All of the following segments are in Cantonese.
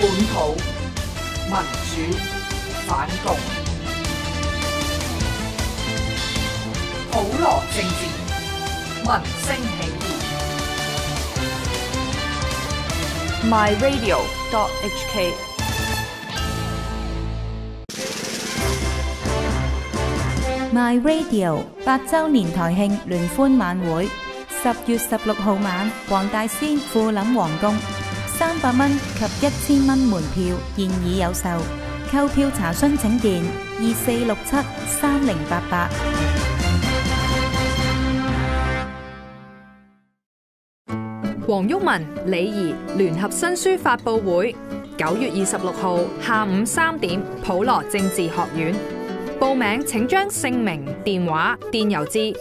本土民主反共，普羅政治，民聲起義。 myradio.hk MyRadio 8週年台慶聯歡晚會，10月16號晚，黃大仙富林皇宮，300蚊及1000蚊門票現已有售，購票查詢請電24673088。 黃毓民、李怡聯合新書發佈會，9月26號下午3點，普羅政治學院。報名請將姓名、電話、電郵至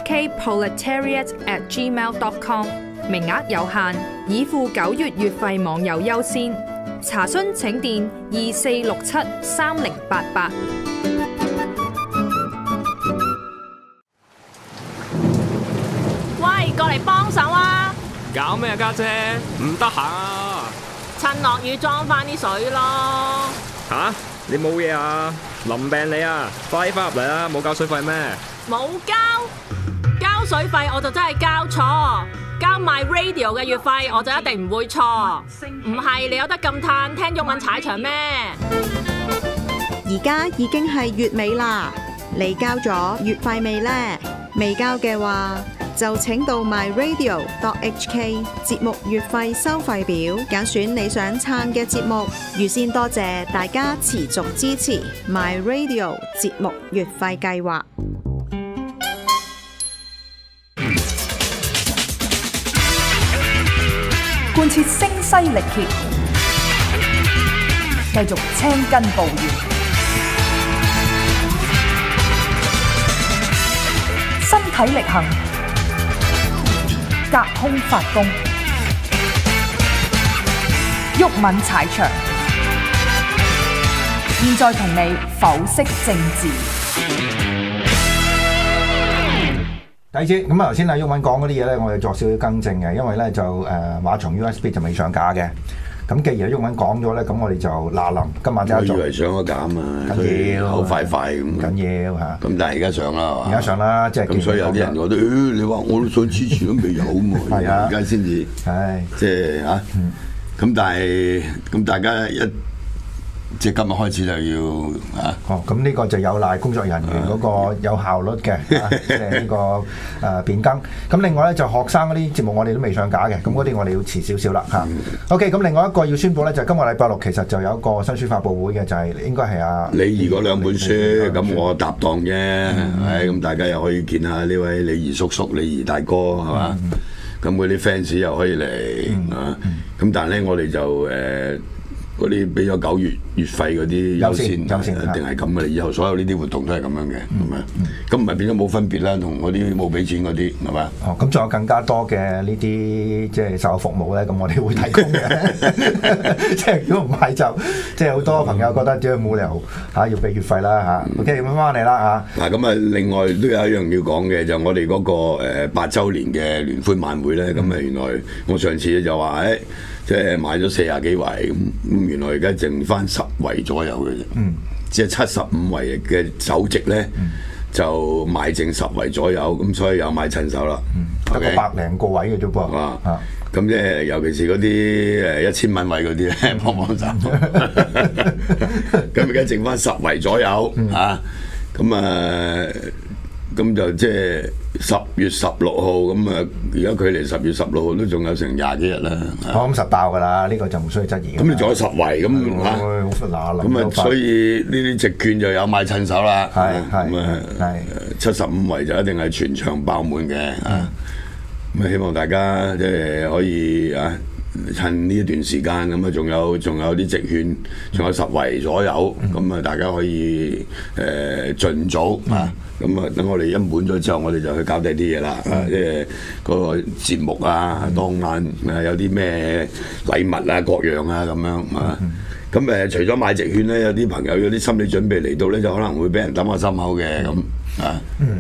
hkproletariat@gmail.com， 名額有限，已付9月月費網友優先。查詢請電24673088。 喂，過嚟幫手啊！ 搞咩啊家姐？唔得閒啊！ 趁落雨裝翻啲水咯。 吓？你冇嘢啊？淋病你啊！快啲翻入嚟啦！冇交水費咩？ 冇交水費我就真係交錯，交MyRadio嘅月費我就一定唔會錯。唔係你有得咁嘆聽毓民踩場咩？ 而家已經係月尾啦，你交咗月費未呢？未交嘅話，就請到 myradio.hk 節目月費收費表，揀選你想撐嘅節目。預先多謝大家持續支持 MyRadio 節目月費計劃。 貫徹聲嘶力竭，繼續青筋暴現，身體力行，隔空發功，毓民踩場。現在同你剖析政治。 第二節咁啊，頭先阿毓民講嗰啲嘢咧，我哋作少少更正嘅，因為咧就馬場 USB 就未上架嘅。咁既然毓民講咗咧，咁我哋就嗱臨今晚就我以為上咗架啊嘛， 緊要好快咁。 緊要嚇。 咁但係而家上啦， 而家上啦，即係咁，所以有啲人覺得，你話我都想支持都未有嘛， 係啊， 而家先至，即係嚇。咁但係咁大家即係今日開始就要咁呢個就有賴工作人員嗰個有效率嘅，即係呢個變更。咁另外咧就學生嗰啲節目我哋都未上架嘅，咁嗰啲我哋要遲少少啦嚇。OK，咁另外一個要宣佈咧就今個禮拜六其實就有一個新書發佈會嘅，就係應該係李怡嗰兩本書，咁我搭檔啫，咁大家又可以見下呢位李怡叔叔、李怡大哥係嘛？咁嗰啲 fans 又可以嚟咁但係咧我哋就嗰啲俾咗9月月費嗰啲優先，一定係咁嘅。以後所有呢啲活動都係咁樣嘅，係咪？咁唔係變咗冇分別啦，同嗰啲冇俾錢嗰啲係嘛？ 咁仲有更加多嘅呢啲即係售後服務咧，咁我哋會提供嘅。即係如果唔係就即係好多朋友覺得點解冇理由要俾月費啦嚇。OK， 咁翻嚟啦嚇。 嗱咁啊，另外都有一樣要講嘅，就我哋嗰個8週年嘅聯歡晚會咧，咁啊原來我上次就話即係買咗40幾圍咁原來而家剩翻10圍左右嘅啫，即係75圍嘅首席咧就賣剩10圍左右，咁所以有買趁手啦， 得個百零個位嘅啫噃， 咁即係尤其是嗰啲1000蚊位嗰啲咧，幫幫手，咁而家剩翻10圍左右咁就即係10月16號咁啊！而家距離10月16號都仲有成20幾日啦。 咁實爆㗎啦！呢個就唔需要質疑。 咁你仲有10圍咁咁所以呢啲席券就有買趁手啦。75圍就一定係全場爆滿嘅。咁希望大家即係可以趁呢一段時間咁啊，仲有啲席券，仲有10圍左右，咁啊大家可以盡早咁啊等我哋一滿咗之後，我哋就去搞第啲嘢啦，即係嗰個節目當晚有啲咩禮物各樣咁樣咁除咗買席券咧，有啲朋友有啲心理準備嚟到咧，就可能會俾人揼下心口嘅咁咁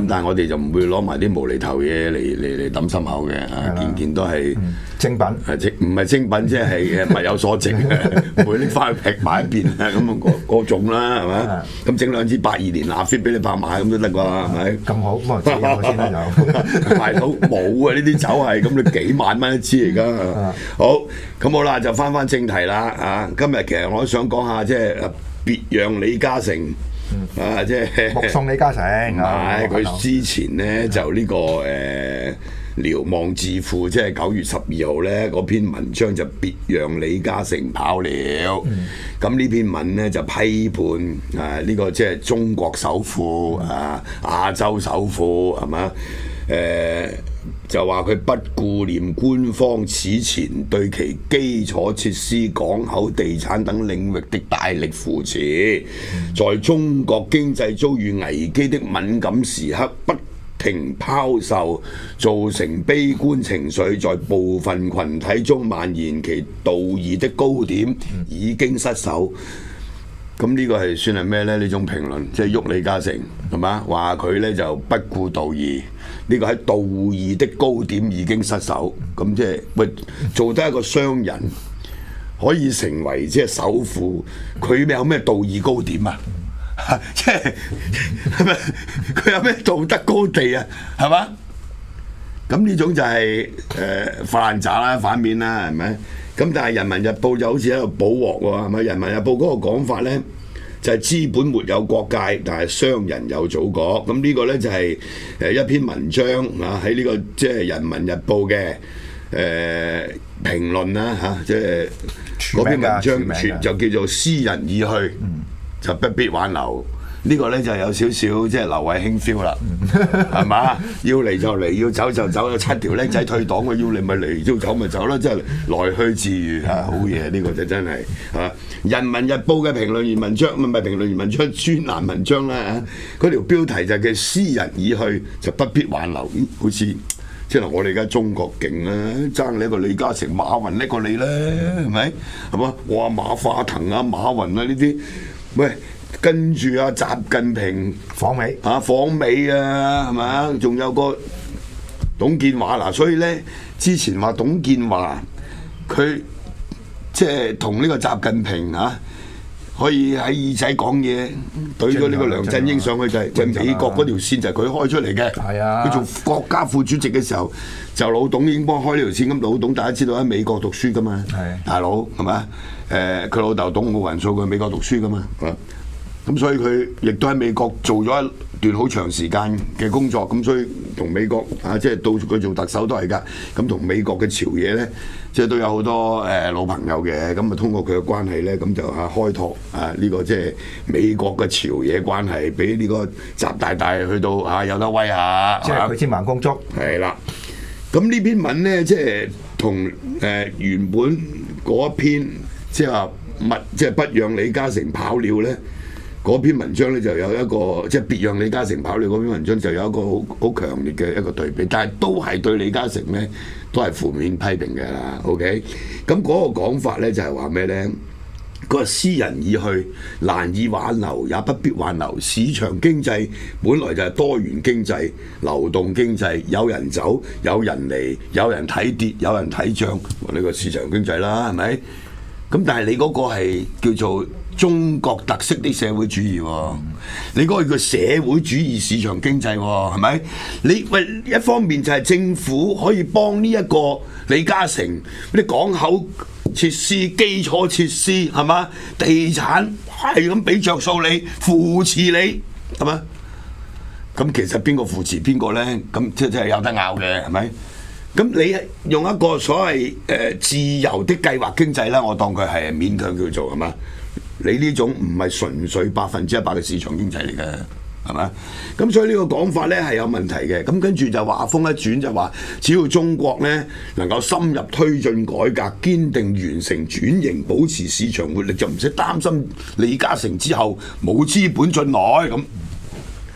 但係我哋就唔會攞埋啲無厘頭嘢嚟抌心口嘅，件件都係精品， 唔係精品，即係物有所值嘅，唔會拎翻去劈埋一邊咁嗰種啦，係咪？咁整兩支82年拿fit俾你拍賣咁都得啩，係咪？ 咁好，咁啊知我先啦就。 大佬冇啊！呢啲酒係咁，你幾萬蚊一支嚟㗎。好，咁好啦，就翻正題啦。今日其實我都想講下，即係別讓李嘉誠。即係目送李嘉誠， 係佢之前咧就呢個瞭望智庫，即係9月12號咧嗰篇文章就別讓李嘉誠跑了。咁呢篇文咧就批判呢個即係中國首富亞洲首富係嘛？就話佢不顧念官方此前對其基礎設施、港口、地產等領域的大力扶持，在中國經濟遭遇危機的敏感時刻不停拋售，造成悲觀情緒在部分群體中蔓延，其道義的高點已經失守。咁呢個係算係咩呢？呢種評論即係喐李嘉誠係嘛？話佢呢就不顧道義，呢個喺道義的高點已經失守。咁即係喂，做得一個商人可以成為即係首富，佢有咩道義高點啊？即係咪佢有咩道德高地啊？係嘛？咁呢種就係發爛渣啦、反面啦，係咪？咁但係《人民日報》就好似喺度補鑊喎，係咪？《人民日報》嗰個講法咧，就係資本沒有國界，但係商人有祖國。咁呢個咧就係一篇文章喺呢個即係《人民日報》嘅評論啦嚇，即係嗰篇文章就叫做私人已去，就不必挽留。呢個咧就有少少即係劉慧卿 feel 啦，係嘛？要嚟就嚟，要走就走，有7條僆仔退黨，我要嚟咪嚟，要走咪走啦，即係來去自如嚇，好嘢！呢個就真係嚇。人民日報嘅評論員文章，唔係評論員文章，專欄文章啦嚇。嗰條標題就叫私人已去就不必挽留，好似即係我哋而家中國勁啦，爭你一個李嘉誠、馬雲叻過你啦，係咪？係嘛？哇，馬化騰啊、馬雲啊呢啲，喂。跟住啊，習近平訪美訪美啊，係咪？仲有個董建華嗱，所以咧之前話董建華佢即係同呢個習近平可以喺耳仔講嘢，對咗呢個梁振英上去就係美國嗰條線就係佢開出嚟嘅。係啊，佢做國家副主席嘅時候，就老董已經幫開呢條線。咁老董大家知道喺美國讀書噶嘛，大佬係咪？佢老豆董武雲數佢美國讀書噶嘛。咁所以佢亦都喺美國做咗一段好長時間嘅工作，咁所以同美國即係到佢做特首都係㗎。咁同美國嘅朝野咧，即係都有好多老朋友嘅。咁啊通過佢嘅關係咧，咁就開拓呢個即係美國嘅朝野關係，俾呢個習大大去到有得威下。 即係佢千萬工足。 係啦。咁呢篇文咧，即係同原本嗰一篇即係話即係不讓李嘉誠跑了咧。嗰篇文章咧就有一個即係別讓李嘉誠跑了嗰篇文章就有一個好強烈嘅一個對比，但係都係對李嘉誠咧都係負面批評嘅啦。OK， 咁嗰個講法咧就係話咩咧？佢話私人已去，難以挽留，也不必挽留。市場經濟本來就係多元經濟、流動經濟，有人走，有人嚟，有人睇跌，有人睇漲，呢個市場經濟啦，係咪？咁但係你嗰個係叫做中國特色的社會主義喎，你嗰個叫社會主義市場經濟喎，係咪？你喂一方面就係政府可以幫呢一個李嘉誠啲港口設施、基礎設施係嘛？地產係咁俾着數你，扶持你係嘛？咁其實邊個扶持邊個咧？咁即係有得拗嘅係咪？咁你用一個所謂自由的計劃經濟啦，我當佢係勉強叫做係嘛？你呢種唔係純粹100%嘅市場經濟嚟嘅，係咪？咁所以呢個講法咧係有問題嘅。咁跟住就話風一轉就話，只要中國咧能夠深入推進改革，堅定完成轉型，保持市場活力，就唔使擔心李嘉誠之後冇資本進來咁。咁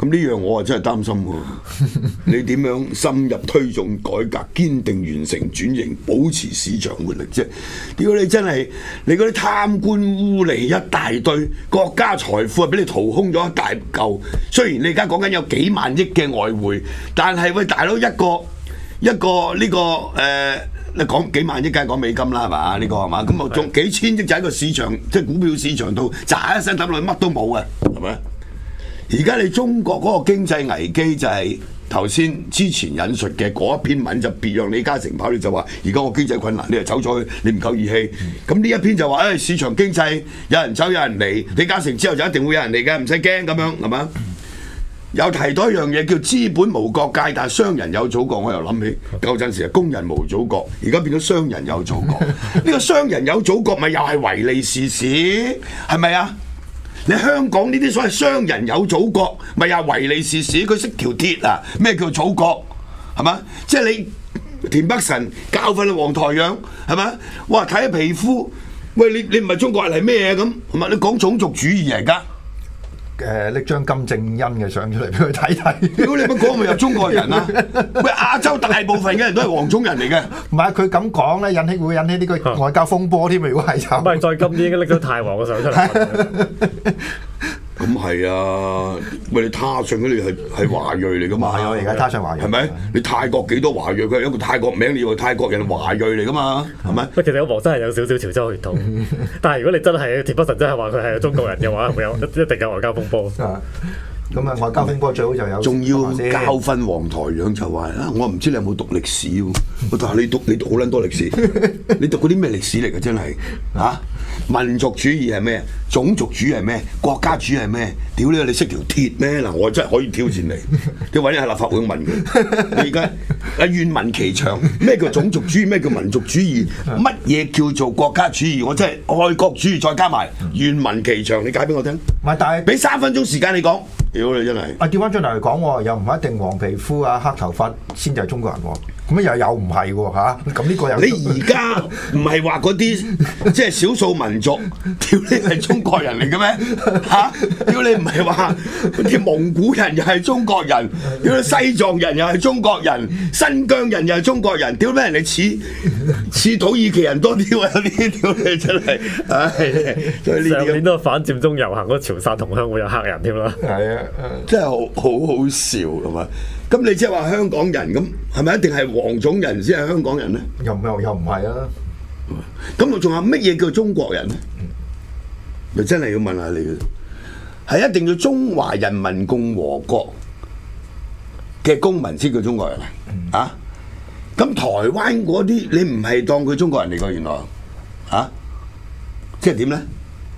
咁呢樣我啊真係擔心喎。你點樣深入推動改革，堅定完成轉型，保持市場活力啫？屌你真係你嗰啲貪官污吏一大堆，國家財富啊俾你掏空咗一大嚿。雖然你而家講緊有幾萬億嘅外匯，但係喂大佬一個呢個你講幾萬億梗係講美金啦，係嘛？呢個係嘛？咁啊仲幾千億就喺個市場，即係股票市場度炸一聲抌落去，乜都冇嘅，係咪？而家你中國嗰個經濟危機就係頭先之前引述嘅嗰一篇文，就別讓李嘉誠跑，你就話而家我經濟困難，你就走咗去，你唔夠義氣。咁呢一篇就話市場經濟有人走有人嚟，李嘉誠之後就一定會有人嚟嘅，唔使驚咁樣係嘛？有提到一樣嘢叫資本無國界，但係商人有祖國。我又諗起舊陣時係工人無祖國，而家變咗商人有祖國。呢個商人有祖國咪又係唯利是視，係咪啊？你香港呢啲所謂商人有祖國，咪又係唯利是視？佢識條鐵啊？咩叫祖國？係嘛？即係你田北辰教訓黃台仰係咪？哇！睇下皮膚，喂你唔係中國人係咩嘢咁？係咪？你講種族主義嚟㗎？ 拎張金正恩嘅相出嚟俾佢睇睇。 屌你乜講咪有中國人啊？喂，亞洲大部分嘅人都係黃種人嚟嘅。 唔係佢咁講咧，會引起呢個外交風波添。如果係就唔係再今年已經拎到太皇嘅相出嚟。 咁係啊，喂你他信嗰啲係華裔嚟噶嘛？ 係啊，而家他信華裔係咪？ 你泰國幾多華裔？佢係一個泰國名，你以為泰國人華裔嚟噶嘛？係咪？ 其實我黃真係有少少潮州血統，但係如果你真係田北辰真係話佢係中國人嘅話，會有一定有外交風波。 咁啊，外交風波最好就有。仲要教訓黃台仰就話啊，我唔知你有冇讀歷史喎？我話你讀好撚多歷史，你讀嗰啲咩歷史嚟㗎？真係嚇！民族主義係咩？種族主義係咩？國家主義係咩？屌你！你識條鐵咩？嗱，我真係可以挑戰你。你揾喺立法會問佢，你而家願聞其詳。咩叫種族主義？咩叫民族主義？乜嘢叫做國家主義？我真係愛國主義再加埋願聞其詳。你解俾我聽。 唔係，但係俾3分鐘時間你講。屌你真係！ 調翻轉頭嚟講，又唔一定黃皮膚啊、黑頭髮先至係中國人喎。咁又唔係喎嚇，咁呢個又你而家唔係話嗰啲即係少數民族，屌你係中國人嚟嘅咩？嚇！屌你唔係話嗰啲蒙古人又係中國人，屌你西藏人又係中國人，新疆人又係中國人，屌咩人哋似土耳其人多啲喎？有啲屌你真係，唉！ 上年都反佔中遊行嗰潮汕同鄉會有黑人添啦， 係啊，真係好笑係嘛？咁你即係話香港人咁係咪一定係黃種人先係香港人咧？ 又唔係啊！ 咁仲有乜嘢叫中國人咧？咪真係要問下你嘅，係一定要中華人民共和國嘅公民先叫中國人啊？咁台灣嗰啲你唔係當佢中國人嚟㗎原來啊？即係點咧？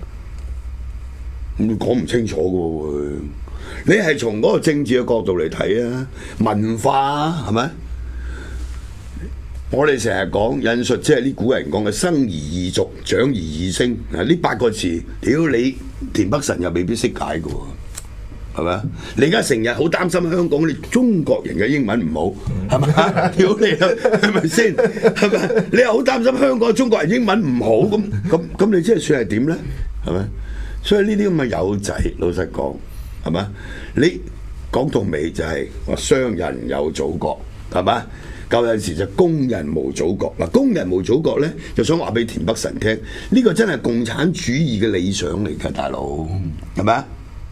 你講唔清楚㗎喎。你係從嗰個政治嘅角度嚟睇啊，文化啊，係咪？我哋成日講引述，即係啲古人講嘅生而異俗，長而異聲。嗱，呢8個字，屌你田北辰又未必識解嘅喎，係咪啊？你而家成日好擔心香港你中國人嘅英文唔好，係咪？屌你啊，係咪先？係咪？你又好擔心香港中國人英文唔好，咁你即係算係點咧？係咪？所以呢啲咁嘅友仔，老實講。係嘛？你講到尾就係話商人有祖國，係嘛？舊陣時就工人無祖國。嗱，工人無祖國咧，就想話俾田北辰聽，呢個真係共產主義嘅理想嚟㗎，大佬，係咪啊？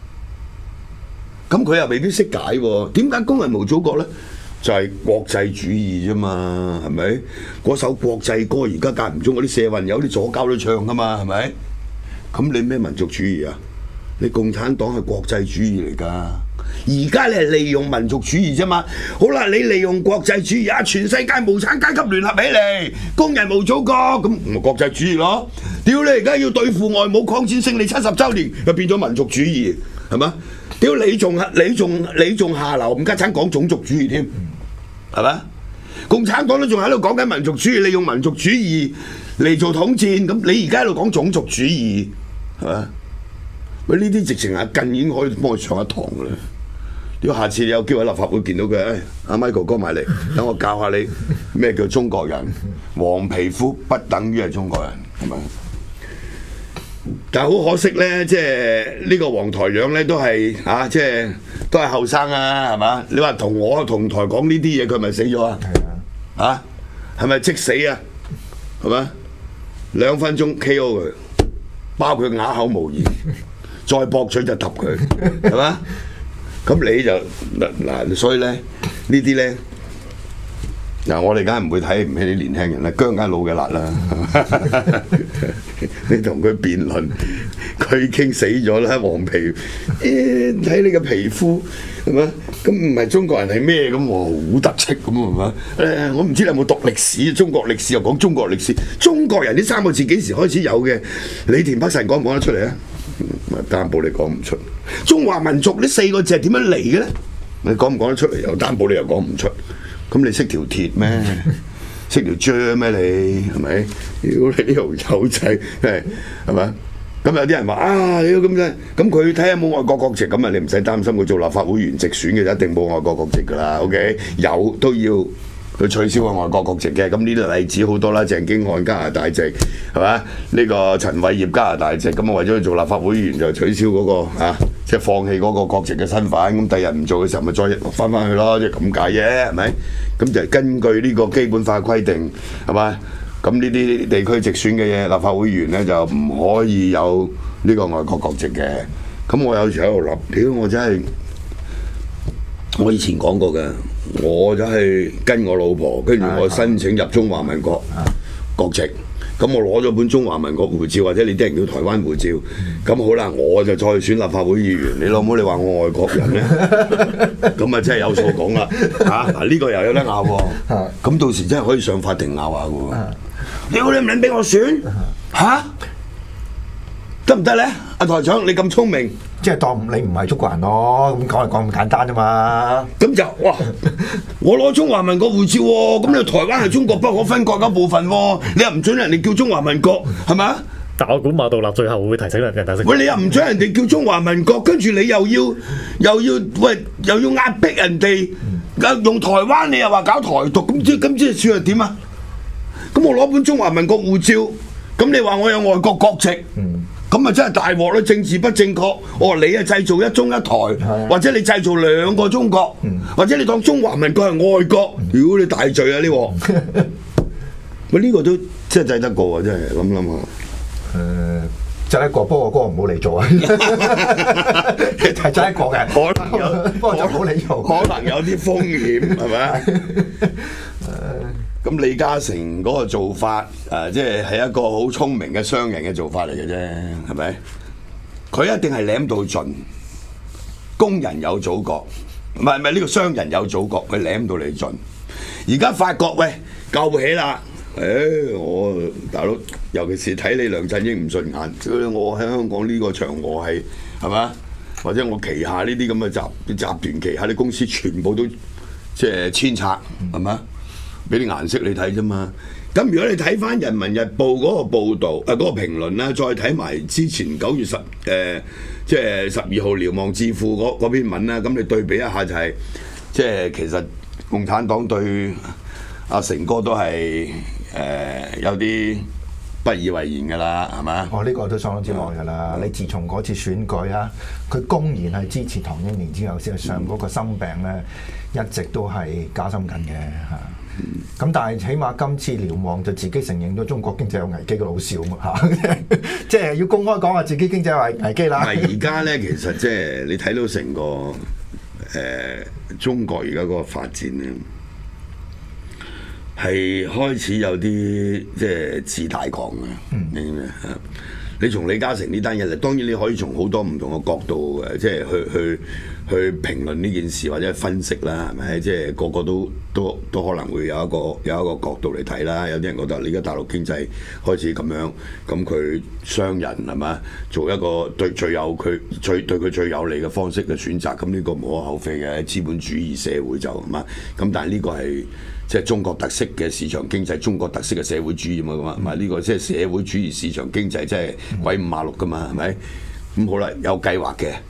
咁佢又未必識解喎。點解工人無祖國咧？就係國際主義啫嘛，係咪？嗰首國際歌而家間唔中嗰啲社運有啲左膠都唱㗎嘛，係咪？咁你咩民族主義啊？你共產黨係國際主義嚟㗎，而家你係利用民族主義啫嘛。好啦，你利用國際主義啊，全世界無產階級聯合起嚟，工人無祖國，咁咪國際主義咯。屌你而家要對付外侮抗戰勝利70週年，又變咗民族主義，係嘛？屌你仲下流，唔家產講種族主義添，係嘛？共產黨都仲喺度講緊民族主義，利用民族主義嚟做統戰，咁你而家喺度講種族主義，係嘛？喂，呢啲直情阿近已經可以幫佢上一堂㗎啦。如果下次你有機會喺立法會見到佢，阿 Michael 哥埋嚟，等我教下你咩叫中國人。黃皮膚不等於係中國人，係咪？ 但係好可惜咧，即係呢個黃台仰咧都係即係都係後生啊，係嘛？你話同我同台講呢啲嘢，佢咪死咗啊？係啊，係咪即死啊？係嘛？2分鐘 K.O. 佢，包佢啞口無言，再駁嘴就揼佢，係嘛？咁你就嗱，所以咧呢啲咧。嗱，我哋梗係唔會睇唔起啲年輕人啦，姜梗老嘅辣啦。你同佢辯論，佢已經死咗啦，黃皮，睇你嘅皮膚係嘛？咁唔係中國人係咩咁？好得戚咁係嘛？我唔知你有冇讀歷史，中國歷史又講中國歷史，中國人呢3個字幾時開始有嘅？李田北辰講唔講得出嚟啊？擔保你講唔出。中華民族呢4個字係點樣嚟嘅咧？你講唔講得出嚟？又擔保你又講唔出。咁你識條鐵咩？識條啫咩？你係咪？屌你呢條友仔係咪？咁有啲人話咁啫，咁佢睇下冇外國國籍，咁你唔使擔心佢做立法會員直選嘅，一定冇外國國籍噶啦。OK， 有都要去取消個外國國籍嘅。咁呢啲例子好多啦，鄭經翰加拿大籍係嘛？呢個陳偉業加拿大籍，咁為咗去做立法會員就取消嗰個即係放棄嗰個國籍嘅身份，咁第日唔做嘅時候咪再翻去咯，即係咁解啫，係咪？咁就係根據呢個基本法規定，係咪？咁呢啲地區直選嘅嘢，立法會員咧就唔可以有呢個外國國籍嘅。咁我有時喺度諗，屌我真係，我以前講過嘅，我就係跟我老婆，跟住我申請入中華民國國籍。咁我攞咗本中華民國護照，或者你啲人叫台灣護照，咁好啦，我就再選立法會議員。你老母你話我外國人咧，咁啊真係有數講啦嗱呢個又有得拗喎。咁到時真係可以上法庭拗下嘅喎。屌你唔撚俾我選得唔得咧？阿台長你咁聰明， 即係當你唔係中國人咯，咁講係講咁簡單啫嘛。 咁就哇，我攞中華民國護照喎，咁你台灣係中國不可分割一部分喎，你又唔准人哋叫中華民國係咪？ 但我估馬道立最後會提醒人大釋。 喂，你又唔准人哋叫中華民國，跟住你又要壓迫人哋，用台灣你又話搞台獨，咁即係算係點啊？咁我攞本中華民國護照，咁你話我有外國國籍？咁啊真係大鑊啦！政治不正確，你啊製造一中一台，或者你製造2個中國，或者你當中華民國係外國，如果你大罪啊呢鑊，喂呢個都真係制得過啊！真係諗下， 制得過，不過嗰個唔好嚟做啊！係制得過嘅， 可能有， 不過就唔好嚟做， 可能有啲風險係咪？咁李嘉誠嗰個做法，即係一個好聰明嘅商人嘅做法嚟嘅啫，係咪？佢一定係舐到盡，工人有祖國，唔係呢個商人有祖國，佢舐到你盡。而家發覺喂救起啦，我大佬，尤其是睇你梁振英唔順眼，我喺香港呢個場我係嘛？或者我旗下呢啲咁嘅集團旗下啲公司全部都即係遷冊，係嘛？俾啲顏色你睇啫嘛，咁如果你睇翻《人民日報》嗰個報導，嗰個評論啦，再睇埋之前9月即係12號瞭望智庫嗰篇文啦，咁你對比一下就係、即係其實共產黨對阿成哥都係有啲不以為然㗎啦，係嘛？ 呢個都相當之耐㗎啦。你自從嗰次選舉啊，佢公然係支持唐英年之後，事實上嗰個心病咧一直都係加深緊嘅嚇。咁但係起碼今次瞭望就自己承認咗中國經濟有危機嘅老笑嘛即係要公開講話自己經濟有危機啦。 而家咧，其實即係你睇到成個中國而家嗰個發展咧，係開始有啲即係自大狂嘅。你從李嘉誠呢單嘢嚟，當然你可以從好多唔同嘅角度即係去評論呢件事或者分析啦，係咪？即係個個都可能會有一個角度嚟睇啦。有啲人覺得你而家大陸經濟開始咁樣，咁佢商人係嘛做一個對佢最有利嘅方式嘅選擇，咁呢個無可厚非嘅資本主義社會就係嘛。咁但係呢個係即係中國特色嘅市場經濟，中國特色嘅社會主義嘛，唔係呢個即係社會主義市場經濟，即係鬼五馬六㗎嘛，係咪？咁好啦，有計劃嘅。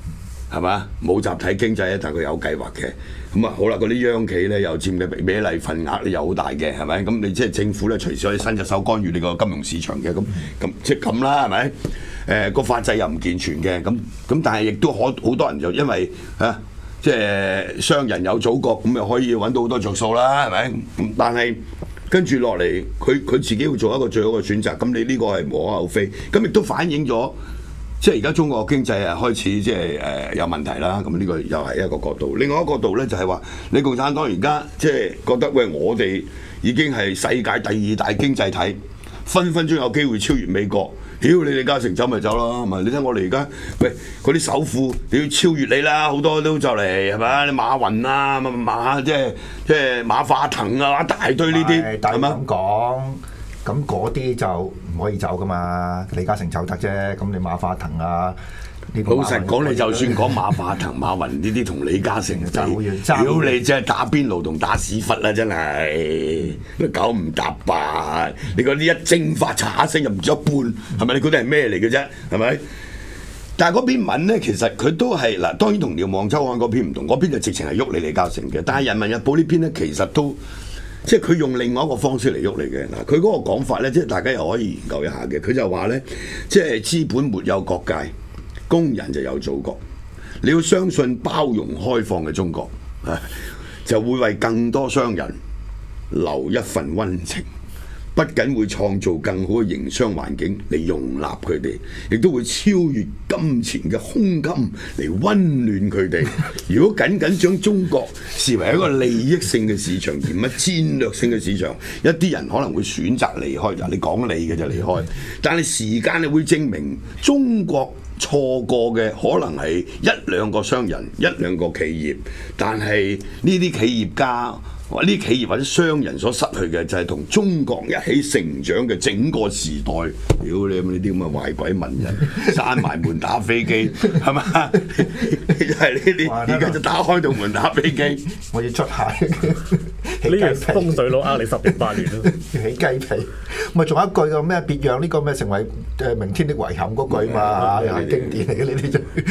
係嘛？冇集體經濟咧，但係佢有計劃嘅。咁啊好啦，嗰啲央企咧又佔嘅比例份額咧又好大嘅，係咪？咁你即係政府咧隨時可以伸隻手干預你個金融市場嘅，咁即係咁啦，係咪？個法制又唔健全嘅，咁但係亦都好多人就因為即係商人有祖國，咁又可以揾到好多着數啦，係咪？但係跟住落嚟，佢自己會做一個最好嘅選擇，咁你呢個係無可厚非，咁亦都反映咗。即係而家中國經濟開始即係有問題啦，咁呢個又係一個角度。另外一個角度咧就係話，你共產黨而家即係覺得喂，我哋已經係世界第2大經濟體，分分鐘有機會超越美國。屌你李嘉誠走咪走咯，咪你睇我哋而家喂嗰啲首富，你要超越你啦，好多都就嚟係咪？你馬雲啊，馬即係馬化騰啊，一大堆呢啲係咪？咁講。咁嗰啲就唔可以走噶嘛，李嘉誠走得啫。咁你馬化騰啊， 老實講，你就算講馬化騰、馬雲呢啲同李嘉誠爭好遠，屌你真係打邊爐同打屎忽啦，真係都九唔搭八。你嗰啲一蒸發嚓一聲就唔止一半，係咪？你嗰啲係咩嚟嘅啫？係咪？但係嗰篇文咧，其實佢都係嗱，當然同《瞭望周刊》嗰篇唔同，嗰篇就直情係喐你李嘉誠嘅。但係《人民日報》呢篇咧，其實都。即係佢用另外一個方式嚟喐你嘅嗱，佢嗰個講法咧，即係大家又可以研究一下嘅。佢就話咧，即係資本沒有國界，工人就有祖國。你要相信包容開放嘅中國，就會為更多商人留一份溫情。不僅會創造更好嘅營商環境嚟容納佢哋，亦都會超越金錢嘅胸襟嚟溫暖佢哋。如果僅將中國視為一個利益性嘅市場，而唔係戰略性嘅市場，一啲人可能會選擇離開。嗱，你講你嘅就離開，但係時間會證明中國錯過嘅可能係1、2個商人、1、2個企業，但係呢啲企業家。呢啲企業或者商人所失去嘅就係同中國一起成長嘅整個時代。屌你呢啲咁嘅壞鬼文人，閂埋門打飛機，係嘛？係呢啲，而家就打開道門打飛機。 我要出下呢個風水佬呃你10年8年咯， 起雞皮。咪仲有一句個咩？別讓呢個咩成為明天的遺憾嗰句嘛，又係經典嚟嘅呢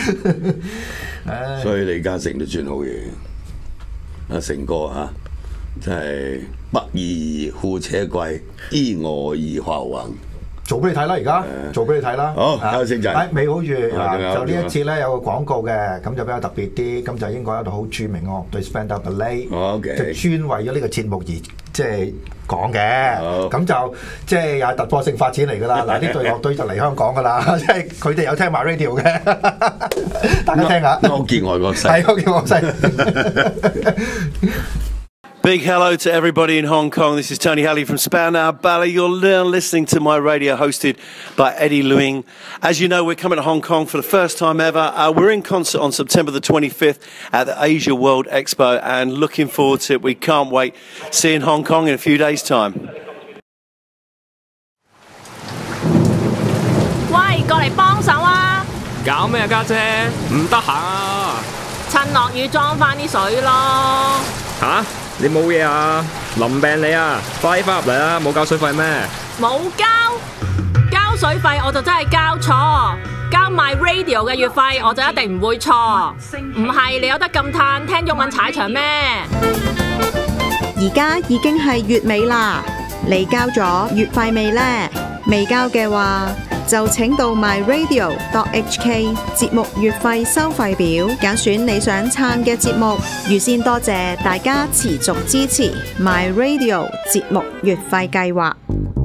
啲就。 所以李嘉誠都算好嘢，阿成哥啊！真係不義護且貴，依我而華宏。 做俾你睇啦，而家做俾你睇啦。 好，睇下星仔。 美好月就呢一次咧有個廣告嘅，咁就比較特別啲，咁就應該有一度好著名嘅樂隊 Spandau Ballet，就專為咗呢個節目而即係講嘅。咁就即係又係突破性發展嚟㗎啦。嗱，呢隊樂隊就嚟香港㗎啦，即係佢哋有聽埋 radio 嘅，大家聽下。 我見外國西， 係我見外國西。 Big hello to everybody in Hong Kong. This is Tony Halley from Spandau Ballet. You're listening to my radio hosted by Eddie Luing. As you know, we're coming to Hong Kong for the first time ever. We're in concert on September the 25th at the Asia World Expo and looking forward to it. We can't wait. See you in Hong Kong in a few days' time. 喂，過嚟幫手啊！ 搞咩啊，家姐？唔得閒啊！ 趁落雨裝翻啲水咯。 吓？你冇嘢啊？淋病你啊！快翻入嚟啦！冇交水費咩？ 冇交水費我就真係交錯，交My Radio 嘅月費我就一定唔會錯。唔係你有得咁嘆聽中文踩場咩？ 而家已經係月尾啦，你交咗月費未呢？未交嘅話，就請到 myradio.hk 節目月費收費表，揀選你想撐嘅節目。預先多謝大家持續支持 myradio 節目月費計劃。